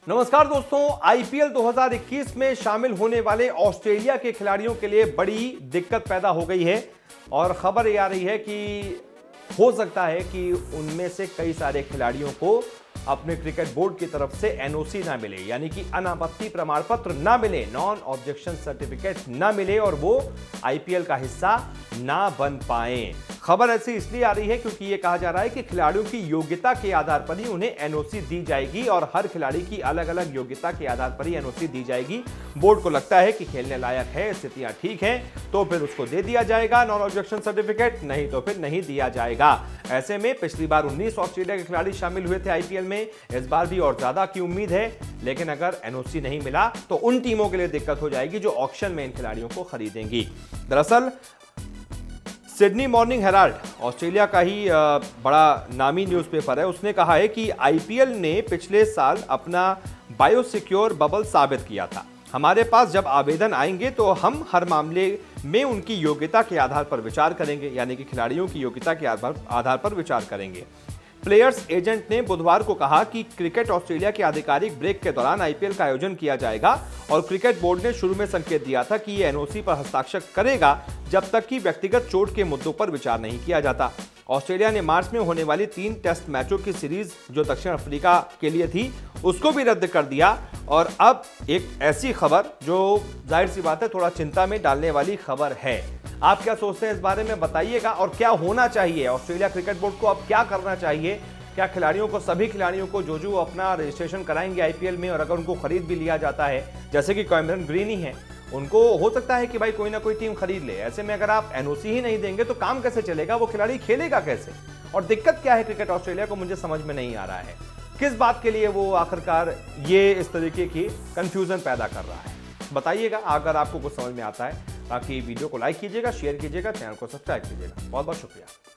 नमस्कार दोस्तों, आईपीएल 2021 में शामिल होने वाले ऑस्ट्रेलिया के खिलाड़ियों के लिए बड़ी दिक्कत पैदा हो गई है और खबर ये आ रही है कि हो सकता है कि उनमें से कई सारे खिलाड़ियों को अपने क्रिकेट बोर्ड की तरफ से एनओसी ना मिले, यानी कि अनापत्ति प्रमाण पत्र ना मिले, नॉन ऑब्जेक्शन सर्टिफिकेट ना मिले और वो आईपीएल का हिस्सा ना बन पाए। खबर ऐसी इसलिए आ रही है क्योंकि ये कहा जा रहा है कि खिलाड़ियों की योग्यता के आधार पर ही उन्हें एनओसी दी जाएगी और हर खिलाड़ी की अलग अलग योग्यता के आधार पर ही एनओसी दी जाएगी। बोर्ड को लगता है कि खेलने लायक है, स्थितियां ठीक हैं, तो फिर उसको दे दिया जाएगा नॉन ऑब्जेक्शन सर्टिफिकेट, नहीं तो फिर नहीं दिया जाएगा। ऐसे में पिछली बार 19 ऑस्ट्रेलिया के खिलाड़ी शामिल हुए थे आईपीएल में, इस बार भी और ज्यादा की उम्मीद है, लेकिन अगर एनओसी नहीं मिला तो उन टीमों के लिए दिक्कत हो जाएगी जो ऑक्शन में इन खिलाड़ियों को खरीदेंगी। दरअसल सिडनी मॉर्निंग हेराल्ड ऑस्ट्रेलिया का ही बड़ा नामी न्यूज़पेपर है, उसने कहा है कि आईपीएल ने पिछले साल अपना बायोसिक्योर बबल साबित किया था। हमारे पास जब आवेदन आएंगे तो हम हर मामले में उनकी योग्यता के आधार पर विचार करेंगे, यानी कि खिलाड़ियों की योग्यता के आधार पर विचार करेंगे। प्लेयर्स एजेंट ने बुधवार को कहा कि क्रिकेट ऑस्ट्रेलिया के आधिकारिक ब्रेक के दौरान आईपीएल का आयोजन किया जाएगा और क्रिकेट बोर्ड ने शुरू में संकेत दिया था कि ये एनओसी पर हस्ताक्षर करेगा जब तक कि व्यक्तिगत चोट के मुद्दों पर विचार नहीं किया जाता। ऑस्ट्रेलिया ने मार्च में होने वाली 3 टेस्ट मैचों की सीरीज जो दक्षिण अफ्रीका के लिए थी उसको भी रद्द कर दिया और अब एक ऐसी खबर जो जाहिर सी बात है थोड़ा चिंता में डालने वाली खबर है। आप क्या सोचते हैं इस बारे में बताइएगा और क्या होना चाहिए, ऑस्ट्रेलिया क्रिकेट बोर्ड को अब क्या करना चाहिए? क्या खिलाड़ियों को, सभी खिलाड़ियों को जो अपना रजिस्ट्रेशन कराएंगे आईपीएल में और अगर उनको खरीद भी लिया जाता है, जैसे कि कैमरन ग्रीन ही है, उनको हो सकता है कि भाई कोई ना कोई टीम खरीद ले। ऐसे में अगर आप एनओसी ही नहीं देंगे तो काम कैसे चलेगा, वो खिलाड़ी खेलेगा कैसे? और दिक्कत क्या है क्रिकेट ऑस्ट्रेलिया को, मुझे समझ में नहीं आ रहा है किस बात के लिए वो आखिरकार ये इस तरीके की कंफ्यूजन पैदा कर रहा है। बताइएगा अगर आपको कुछ समझ में आता है। बाकी वीडियो को लाइक कीजिएगा, शेयर कीजिएगा, चैनल को सब्सक्राइब कीजिएगा। बहुत बहुत शुक्रिया।